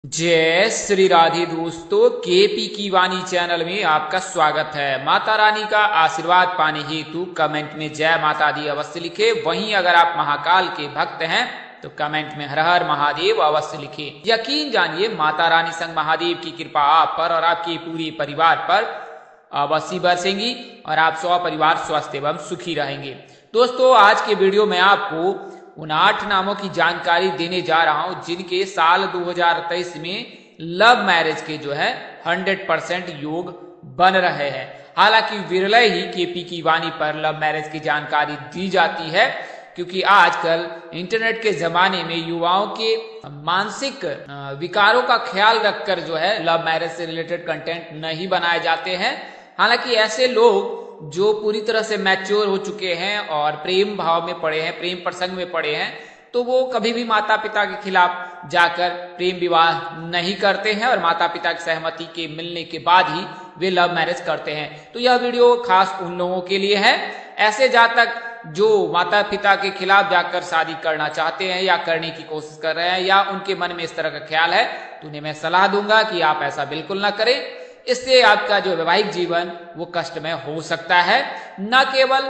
जय श्री राधे दोस्तों, केपी की वाणी चैनल में आपका स्वागत है। माता रानी का आशीर्वाद पाने हेतु कमेंट में जय माता दी अवश्य लिखे। वहीं अगर आप महाकाल के भक्त हैं तो कमेंट में हर हर महादेव अवश्य लिखे। यकीन जानिए माता रानी संग महादेव की कृपा आप पर और आपके पूरे परिवार पर अवश्य बरसेंगी और आप परिवार स्वस्थ एवं सुखी रहेंगे। दोस्तों, आज के वीडियो में आपको उन 8 नामों की जानकारी देने जा रहा हूं जिनके साल 2023 में लव मैरिज के 100% योग बन रहे हैं। हालांकि विरल ही केपी की वाणी पर लव मैरिज की जानकारी दी जाती है, क्योंकि आजकल इंटरनेट के जमाने में युवाओं के मानसिक विकारों का ख्याल रखकर लव मैरिज से रिलेटेड कंटेंट नहीं बनाए जाते हैं। हालांकि ऐसे लोग जो पूरी तरह से मैच्योर हो चुके हैं और प्रेम भाव में पड़े हैं, प्रेम प्रसंग में पड़े हैं, तो वो कभी भी माता पिता के खिलाफ जाकर प्रेम विवाह नहीं करते हैं और माता पिता की सहमति के मिलने के बाद ही वे लव मैरिज करते हैं। तो यह वीडियो खास उन लोगों के लिए है, ऐसे जातक जो माता पिता के खिलाफ जाकर शादी करना चाहते हैं या करने की कोशिश कर रहे हैं या उनके मन में इस तरह का ख्याल है, तो उन्हें मैं सलाह दूंगा कि आप ऐसा बिल्कुल ना करें। इससे आपका वैवाहिक जीवन वो कष्टमय हो सकता है। न केवल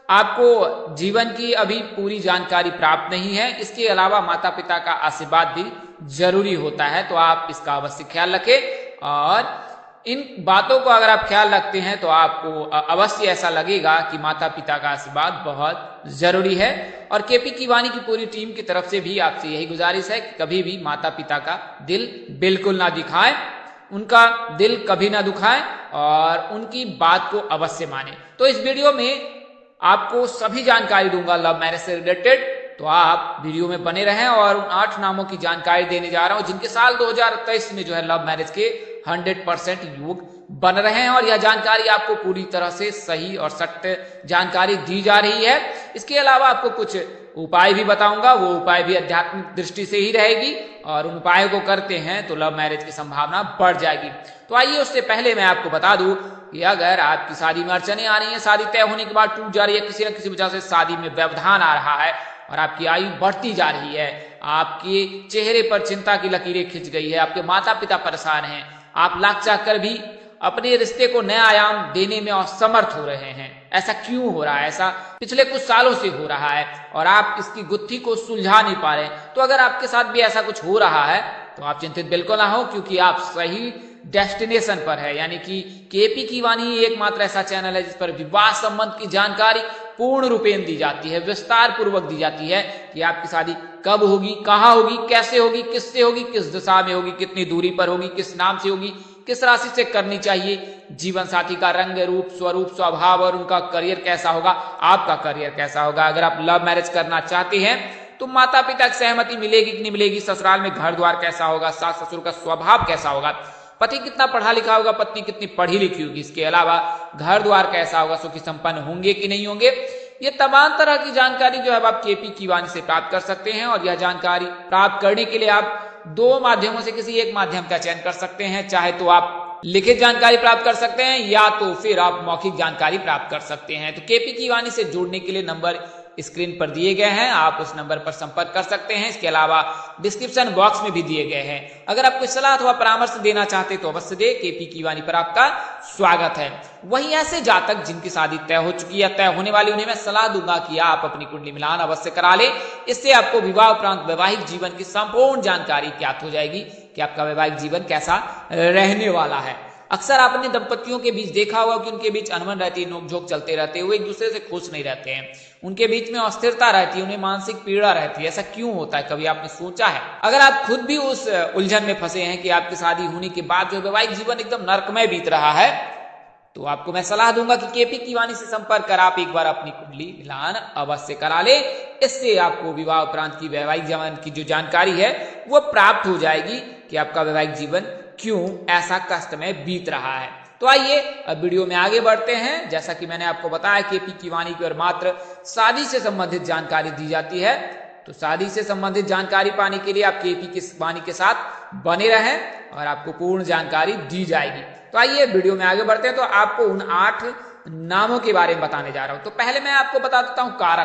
आपको जीवन की अभी पूरी जानकारी प्राप्त नहीं है, इसके अलावा माता पिता का आशीर्वाद भी जरूरी होता है। तो आप इसका अवश्य ख्याल रखें और इन बातों को अगर आप ख्याल रखते हैं तो आपको अवश्य ऐसा लगेगा कि माता पिता का आशीर्वाद बहुत जरूरी है। और केपी की वाणी की पूरी टीम की तरफ से भी आपसे यही गुजारिश है कि कभी भी माता पिता का दिल बिल्कुल ना दिखाएं, उनका दिल कभी ना दुखाएं और उनकी बात को अवश्य माने। तो इस वीडियो में आपको सभी जानकारी दूंगा लव मैरिज से रिलेटेड, तो आप वीडियो में बने रहें। और उन 8 नामों की जानकारी देने जा रहा हूं जिनके साल 2023 में लव मैरिज के 100% योग बन रहे हैं और यह जानकारी आपको पूरी तरह से सही और सत्य जानकारी दी जा रही है। इसके अलावा आपको कुछ उपाय भी बताऊंगा, वो उपाय भी आध्यात्मिक दृष्टि से ही रहेगी और उन उपायों को करते हैं तो लव मैरिज की संभावना बढ़ जाएगी। तो आइए, उससे पहले मैं आपको बता दूं कि अगर आपकी शादी में अड़चने आ रही है, शादी तय होने के बाद टूट जा रही है, किसी न किसी वजह से शादी में व्यवधान आ रहा है और आपकी आयु बढ़ती जा रही है, आपके चेहरे पर चिंता की लकीरें खिंच गई है, आपके माता पिता परेशान हैं, आप लाख चाहकर भी अपने रिश्ते को नया आयाम देने में असमर्थ हो रहे हैं। ऐसा क्यों हो रहा है? ऐसा पिछले कुछ सालों से हो रहा है और आप इसकी गुत्थी को सुलझा नहीं पा रहे। तो अगर आपके साथ भी ऐसा कुछ हो रहा है तो आप चिंतित बिल्कुल ना हो, क्योंकि आप सही डेस्टिनेशन पर है। यानी कि केपी की वाणी एकमात्र ऐसा चैनल है जिस पर विवाह संबंध की जानकारी पूर्ण रूपेण दी जाती है, विस्तार पूर्वक दी जाती है कि आपकी शादी कब होगी, कहाँ होगी, कैसे होगी, किससे होगी, किस दिशा में होगी, कितनी दूरी पर होगी, किस नाम से होगी, किस राशि से करनी चाहिए, जीवन साथी का रंग रूप स्वरूप स्वभाव और उनका करियर कैसा होगा, आपका करियर कैसा होगा। अगर आप लव मैरिज करना चाहते हैं तो माता पिता की सहमति मिलेगी कि नहीं मिलेगी, ससुराल में घर द्वार कैसा होगा, सास ससुर का स्वभाव कैसा होगा, पति कितना पढ़ा लिखा होगा, पत्नी कितनी पढ़ी लिखी होगी, इसके अलावा घर द्वार कैसा होगा, सुखी संपन्न होंगे कि नहीं होंगे, ये तमाम तरह की जानकारी आप केपी की वाणी से प्राप्त कर सकते हैं। और यह जानकारी प्राप्त करने के लिए आप 2 माध्यमों से किसी एक माध्यम का चयन कर सकते हैं। चाहे तो आप लिखित जानकारी प्राप्त कर सकते हैं या तो फिर आप मौखिक जानकारी प्राप्त कर सकते हैं। तो केपी की वाणी से जुड़ने के लिए नंबर स्क्रीन पर दिए गए हैं, आप उस नंबर पर संपर्क कर सकते हैं। इसके अलावा डिस्क्रिप्शन बॉक्स में भी दिए गए हैं। अगर आप कोई सलाह अथवा परामर्श देना चाहते तो अवश्य दे, केपी की वाणी पर आपका स्वागत है। वहीं ऐसे जातक जिनकी शादी तय हो चुकी है, तय होने वाली, उन्हें मैं सलाह दूंगा कि आप अपनी कुंडली मिलान अवश्य करा लें। इससे आपको विवाह उपरांत वैवाहिक जीवन की संपूर्ण जानकारी ज्ञात हो जाएगी कि आपका वैवाहिक जीवन कैसा रहने वाला है। अक्सर आपने दंपतियों के बीच देखा होगा कि उनके बीच अनबन रहती है, नोकझोंक चलते रहते हैं, वो एक दूसरे से खुश नहीं रहते हैं, उनके बीच में अस्थिरता रहती है, उन्हें मानसिक पीड़ा रहती है। ऐसा क्यों होता है, कभी आपने सोचा है? अगर आप खुद भी उस उलझन में फंसे हैं कि आपकी शादी होने के बाद वैवाहिक जीवन एकदम नरकमय बीत रहा है, तो आपको मैं सलाह दूंगा कि केपी की वाणी से संपर्क कर आप एक बार अपनी कुंडली मिलान अवश्य करा ले। इससे आपको विवाह उपरांत की वैवाहिक जीवन की जो जानकारी है वो प्राप्त हो जाएगी कि आपका वैवाहिक जीवन क्यों ऐसा कष्ट में बीत रहा है। तो आइए अब वीडियो में आगे बढ़ते हैं। जैसा कि मैंने आपको बताया, केपी की वाणी की ओर मात्र शादी से संबंधित जानकारी दी जाती है। तो शादी से संबंधित जानकारी पाने के लिए आप केपी की वाणी के साथ बने रहें और आपको पूर्ण जानकारी दी जाएगी। तो आइए वीडियो में आगे बढ़ते हैं। तो आपको उन 8 नामों के बारे में बताने जा रहा हूं। तो पहले मैं आपको बता देता हूं कारक।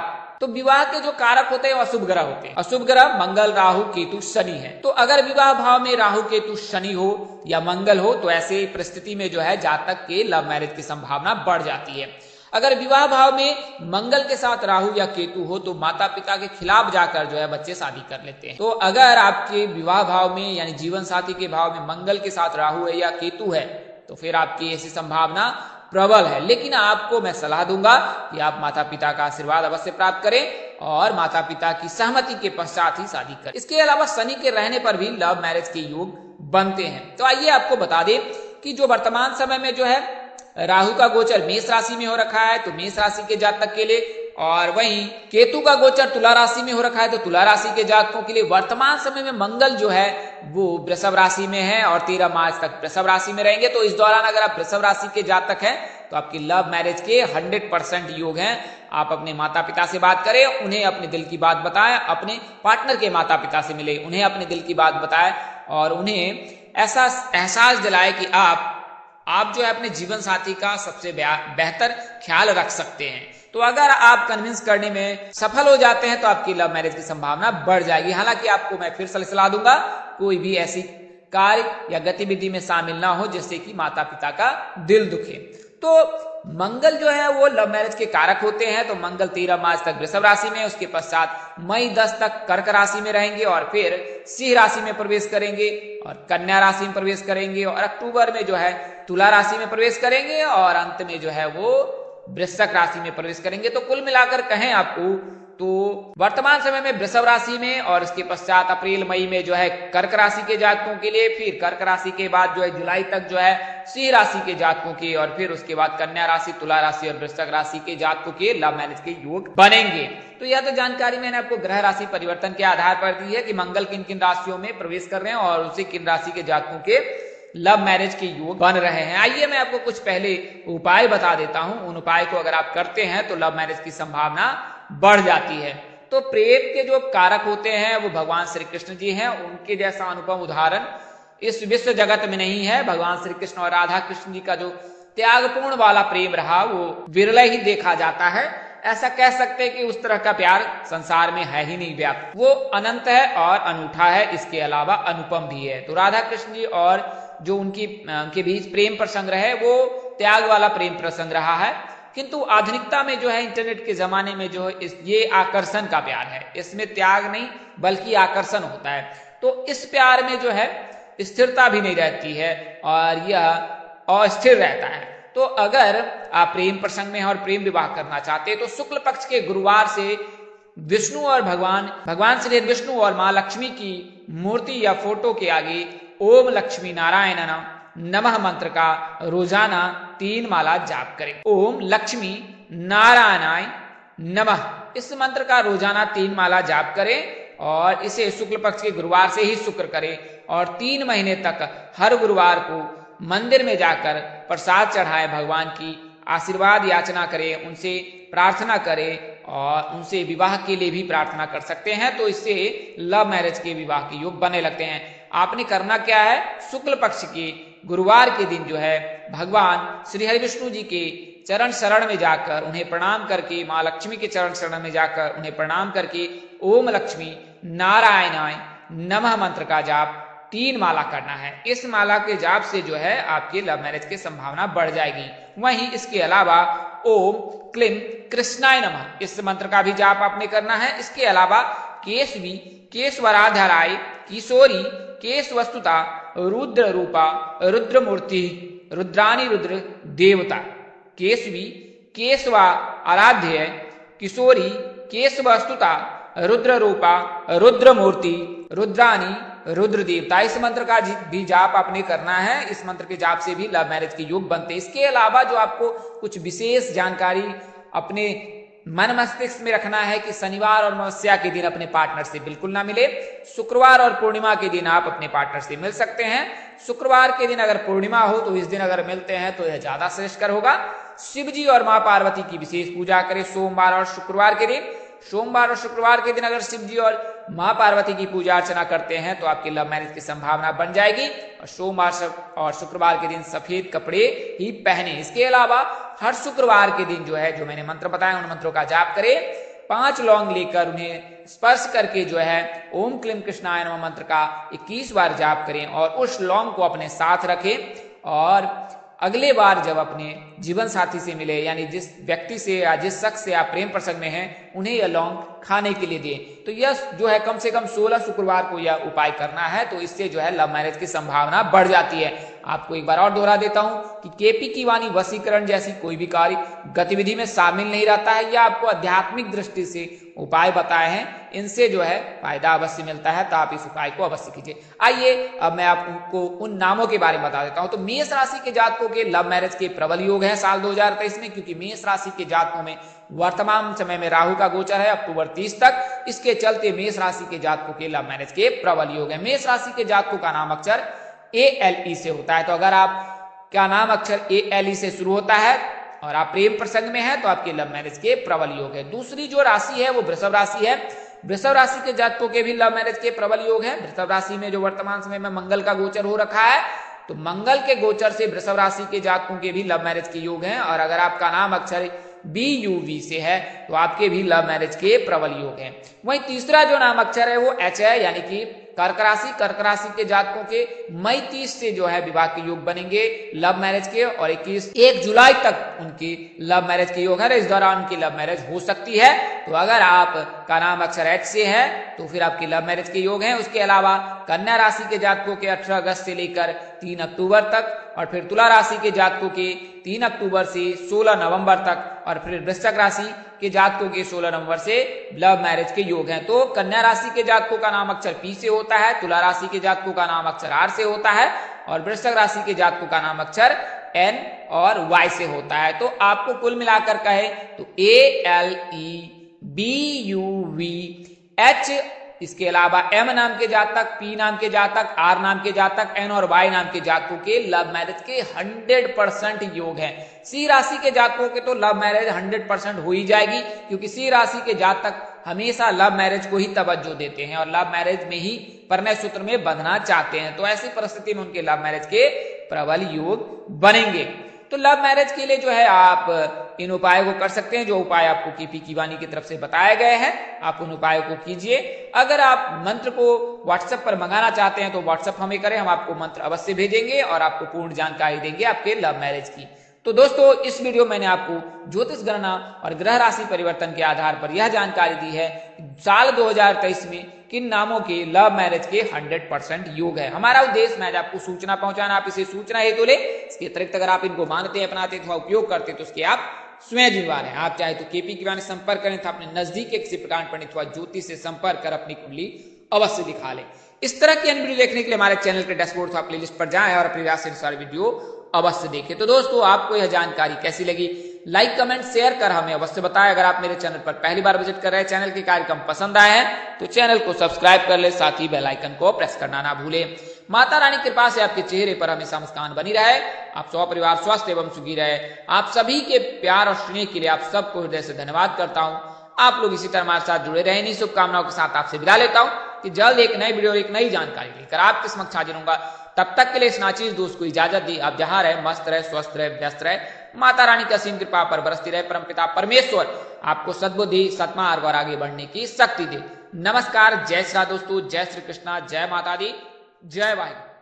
तो विवाह के जो कारक होते हैं अशुभ ग्रह होते हैं। अशुभ ग्रह मंगल, राहु, केतु, शनि है। तो अगर विवाह भाव में राहु, केतु, शनि हो या मंगल हो तो ऐसे परिस्थिति में जो है जातक के लव मैरिज की संभावना बढ़ जाती है। अगर विवाह भाव में मंगल के साथ राहु या केतु हो तो माता पिता के खिलाफ जाकर जो है बच्चे शादी कर लेते हैं। तो अगर आपके विवाह भाव में यानी जीवन साथी के भाव में मंगल के साथ राहु है या केतु है तो फिर आपकी ऐसी संभावना प्रबल है। लेकिन आपको मैं सलाह दूंगा कि आप माता पिता का आशीर्वाद अवश्य प्राप्त करें और माता पिता की सहमति के पश्चात ही शादी करें। इसके अलावा शनि के रहने पर भी लव मैरिज के योग बनते हैं। तो आइए आपको बता दें कि जो वर्तमान समय में जो है राहु का गोचर मेष राशि में हो रखा है तो मेष राशि के जातक के लिए, और वहीं केतु का गोचर तुला राशि में हो रखा है तो तुला राशि के जातकों के लिए वर्तमान समय में मंगल जो है वो वृषभ राशि में है और 13 मार्च तक वृषभ राशि में रहेंगे। तो इस दौरान अगर आप वृषभ राशि के जातक हैं तो आपकी लव मैरिज के 100% योग हैं। आप अपने माता पिता से बात करें, उन्हें अपने दिल की बात बताएं, अपने पार्टनर के माता पिता से मिले, उन्हें अपने दिल की बात बताएं और उन्हें ऐसा एहसास दिलाए कि आप जो है अपने जीवन साथी का सबसे बेहतर ख्याल रख सकते हैं। तो अगर आप कन्विंस करने में सफल हो जाते हैं तो आपकी लव मैरिज की संभावना बढ़ जाएगी। हालांकि आपको मैं फिर से सलाह दूंगा कोई भी ऐसी कार्य या गतिविधि में शामिल ना हो जिससे कि माता पिता का दिल दुखे। तो मंगल जो है वो लव मैरिज के कारक होते हैं। तो मंगल 13 मार्च तक वृषभ राशि में, उसके पश्चात मई 10 तक कर्क राशि में रहेंगे और फिर सिंह राशि में प्रवेश करेंगे और कन्या राशि में प्रवेश करेंगे और अक्टूबर में जो है तुला राशि में प्रवेश करेंगे और अंत में जो है वो वृश्चिक राशि में प्रवेश करेंगे। तो कुल मिलाकर कहें आपको तो वर्तमान समय में वृषभ राशि में और इसके पश्चात अप्रैल मई में जो है कर्क राशि के जातकों के लिए, फिर कर्क राशि के बाद जो है जुलाई तक जो है सिंह राशि के जातकों के और फिर उसके बाद कन्या राशि, तुला राशि और वृश्चिक राशि के जातकों के लव मैरिज के योग बनेंगे। तो यह तो जानकारी मैंने आपको ग्रह राशि परिवर्तन के आधार पर दी है कि मंगल किन किन राशियों में प्रवेश कर रहे हैं और उसे किन राशि के जातकों के लव मैरिज के योग बन रहे हैं। आइए मैं आपको कुछ पहले उपाय बता देता हूं। उन उपाय को अगर आप करते हैं तो लव मैरिज की संभावना बढ़ जाती है। तो प्रेम के जो कारक होते हैं वो भगवान श्री कृष्ण जी हैं। उनके जैसा अनुपम उदाहरण इस विश्व जगत में नहीं है। भगवान श्री कृष्ण और राधा कृष्ण जी का जो त्यागपूर्ण वाला प्रेम रहा वो विरल ही देखा जाता है। ऐसा कह सकते हैं कि उस तरह का प्यार संसार में है ही नहीं व्याप्त। वो अनंत है और अनूठा है, इसके अलावा अनुपम भी है। तो राधा कृष्ण जी और जो उनके बीच प्रेम प्रसंग रहे वो त्याग वाला प्रेम प्रसंग रहा है। किंतु आधुनिकता में जो है इंटरनेट के जमाने में जो है ये आकर्षण का प्यार है, इसमें त्याग नहीं बल्कि आकर्षण होता है। तो इस प्यार में जो है स्थिरता भी नहीं रहती है और यह अस्थिर रहता है। तो अगर आप प्रेम प्रसंग में और प्रेम विवाह करना चाहते हैं तो शुक्ल पक्ष के गुरुवार से विष्णु और भगवान श्री विष्णु और माँ लक्ष्मी की मूर्ति या फोटो के आगे ओम लक्ष्मी नारायण नमः मंत्र का रोजाना 3 माला जाप करें। ओम लक्ष्मी नारायणाय नमः, इस मंत्र का रोजाना 3 माला जाप करें और इसे शुक्ल पक्ष के गुरुवार से ही शुक्र करें और 3 महीने तक हर गुरुवार को मंदिर में जाकर प्रसाद चढ़ाएं, भगवान की आशीर्वाद याचना करें, उनसे प्रार्थना करें और उनसे विवाह के लिए भी प्रार्थना कर सकते हैं। तो इससे लव मैरिज के विवाह के योग बने लगते हैं। आपने करना क्या है, शुक्ल पक्ष के गुरुवार के दिन जो है भगवान श्री हरि विष्णु जी के चरण शरण में जाकर उन्हें प्रणाम करके, माँ लक्ष्मी के चरण शरण में जाकर उन्हें प्रणाम करके ओम लक्ष्मी नारायणाय नमः मंत्र का जाप 3 माला करना है। इस माला के जाप से जो है आपकी लव मैरिज की संभावना बढ़ जाएगी। वहीं इसके अलावा ओम क्लीम कृष्णाय नमः, इस मंत्र का भी जाप आपने करना है। इसके अलावा केशवी केशवराधराय किशोरी केश वस्तुता रुद्र रूपा रुद्र मूर्ति रुद्राणी रुद्र देवता, केशवी केशवा आराध्य किशोरी केश वस्तुता रुद्र रूपा रुद्र मूर्ति रुद्राणी रुद्र देवता, इस मंत्र का भी जाप आपने करना है। इस मंत्र के जाप से भी लव मैरिज के योग बनते हैं। इसके अलावा जो आपको कुछ विशेष जानकारी अपने मन मस्तिष्क में रखना है कि शनिवार और अमावस्या के दिन अपने पार्टनर से बिल्कुल ना मिले। शुक्रवार और पूर्णिमा के दिन आप अपने पार्टनर से मिल सकते हैं। शुक्रवार के दिन अगर पूर्णिमा हो तो इस दिन अगर मिलते हैं तो यह ज्यादा श्रेष्ठकर होगा। शिव जी और माँ पार्वती की विशेष पूजा करें सोमवार और शुक्रवार के दिन। सोमवार और शुक्रवार के दिन अगर शिव जी और माँ पार्वती की पूजा अर्चना करते हैं तो आपकी लव मैरिज की संभावना बन जाएगी। और सोमवार और शुक्रवार के दिन सफेद कपड़े ही पहने। इसके अलावा हर शुक्रवार के दिन जो है जो मैंने मंत्र बताए उन मंत्रों का जाप करें। 5 लौंग लेकर उन्हें स्पर्श करके जो है ओम क्लीम कृष्णाय नमः मंत्र का 21 बार जाप करें और उस लौंग को अपने साथ रखें और अगले बार जब अपने जीवन साथी से मिले यानी जिस व्यक्ति से या जिस शख्स से आप प्रेम प्रसंग में हैं उन्हें यह लौंग खाने के लिए दें। तो यह जो है कम से कम 16 शुक्रवार को यह उपाय करना है, तो इससे जो है लव मैरिज की संभावना बढ़ जाती है। आपको एक बार और दोहरा देता हूं कि केपी की वाणी वशीकरण जैसी कोई भी कार्य गतिविधि में शामिल नहीं रहता है। यह आपको आध्यात्मिक दृष्टि से उपाय बताए हैं, इनसे जो है फायदा अवश्य मिलता है, तो आप इस उपाय को अवश्य कीजिए। आइए अब मैं आपको उन नामों के बारे में बता देता हूं। तो मेष राशि के जातकों के लव मैरिज के प्रबल योग है साल 2023 में, क्योंकि मेष राशि के जातकों में वर्तमान समय में राहु का गोचर है अक्टूबर 30 तक। इसके चलते मेष राशि के जातकों के लव मैरिज के प्रबल योग है। मेष राशि के जातकों का नाम अक्षर ALE से होता है, तो अगर आप क्या नाम अक्षर ALE से शुरू होता है और आप प्रेम प्रसंग में हैं तो आपके लव मैरिज के प्रबल योग है। दूसरी जो राशि है वो वृषभ राशि है। वृषभ राशि के जातकों के भी लव मैरिज के प्रबल योग है। वृषभ राशि में जो वर्तमान समय में मंगल का गोचर हो रखा है, तो मंगल के गोचर से वृषभ राशि के जातकों के भी लव मैरिज के योग हैं। और अगर आपका नाम अक्षर BUV से है तो आपके भी लव मैरिज के प्रबल योग हैं। वहीं तीसरा जो नाम अक्षर है वो H है, यानी कि कर्क राशि। कर्क राशि के जातकों के मई 30 से जो है विवाह के योग बनेंगे लव मैरिज के, और 1 जुलाई तक उनकी लव मैरिज के योग है। इस दौरान उनकी लव मैरिज हो सकती है। तो अगर आप का नाम अक्षर H से है तो फिर आपकी लव मैरिज के योग हैं। उसके अलावा कन्या राशि के जातकों के 18 अगस्त से लेकर 3 अक्टूबर तक, और फिर तुला राशि के जातकों के 3 अक्टूबर से 16 नवंबर तक, और फिर वृश्चिक राशि के जातकों के 16 नवंबर से लव मैरिज के योग हैं। तो कन्या राशि के जातकों का नाम अक्षर P से होता है, तुला राशि के जातकों का नाम अक्षर R से होता है, और वृश्चिक राशि के जातकों का नाम अक्षर N और Y से होता है। तो आपको कुल मिलाकर कहे तो ALE BUV H, इसके अलावा M नाम के जातक, P नाम के जातक, R नाम के जातक, N और Y नाम के जातकों के लव मैरिज के 100% योग हैं। C राशि के जातकों के तो लव मैरिज 100% हो ही जाएगी, क्योंकि C राशि के जातक हमेशा लव मैरिज को ही तवज्जो देते हैं और लव मैरिज में ही परिणय सूत्र में बंधना चाहते हैं। तो ऐसी परिस्थिति में उनके लव मैरिज के प्रबल योग बनेंगे। तो लव मैरिज के लिए जो है आप इन उपायों को कर सकते हैं, जो उपाय आपको केपी की वाणी की तरफ से बताए गए हैं, आप उन उपायों को कीजिए। अगर आप मंत्र को व्हाट्सएप पर मंगाना चाहते हैं तो व्हाट्सएप हमें करें, हम आपको मंत्र अवश्य भेजेंगे और आपको पूर्ण जानकारी देंगे आपके लव मैरिज की। तो दोस्तों, इस वीडियो मैंने आपको ज्योतिष गणना और ग्रह राशि परिवर्तन के आधार पर यह जानकारी दी है साल 2023 में किन नामों के लव मैरिज के 100% योग है। हमारा उद्देश्य मैच आपको सूचना पहुंचाना, आप इसे सूचना हेतु ले। इसके अतिरिक्त अगर आप इनको मानते हैं, अपनाते हैं, उपयोग करते हैं तो उसके आप स्वयं जिम्मेदार हैं। आप चाहे तो केपी की वाणी संपर्क करें तो अपने नजदीक के किसी प्रकार पंडित अथवा ज्योतिष से संपर्क कर अपनी कुंडली अवश्य दिखा लें। इस तरह की अन्य वीडियो देखने के लिए हमारे चैनल के डैशबोर्ड अथवा प्लेलिस्ट पर जाएं और अपनी राशि अनुसार वीडियो अवश्य देखें। तो दोस्तों, आपको यह जानकारी कैसी लगी, लाइक कमेंट शेयर कर हमें अवश्य बताएं। अगर आप मेरे चैनल पर पहली बार विजिट कर रहे हैं, चैनल के कार्यक्रम पसंद आए हैं तो चैनल को सब्सक्राइब कर ले, साथ ही बेल आइकन को प्रेस करना ना भूलें। माता रानी कृपा से आपके चेहरे पर हमेशा मुस्कान बनी रहे, आप सौ परिवार स्वस्थ एवं सुखी रहे। आप सभी के प्यार और स्नेह के लिए आप सबको हृदय से धन्यवाद करता हूँ। आप लोग इसी तरह हमारे साथ जुड़े रहे। इन्हीं शुभकामनाओं के साथ आपसे विदा लेता हूँ कि जल्द एक नई वीडियो, एक नई जानकारी लेकर आपके समक्ष हाजिर होऊंगा। तब तक के लिए इस नाचीज दोस्त को इजाजत दी। आप जहां रहे मस्त रहे, स्वस्थ रहे, व्यस्त रहे। माता रानी का असीम कृपा पर बरसती रहे। परमपिता परमेश्वर आपको सद्बुद्धि, सत्मार्ग और आगे बढ़ने की शक्ति दे। नमस्कार, जय श्री राम दोस्तों, जय श्री कृष्णा, जय माता दी, जय वाहिगुरु।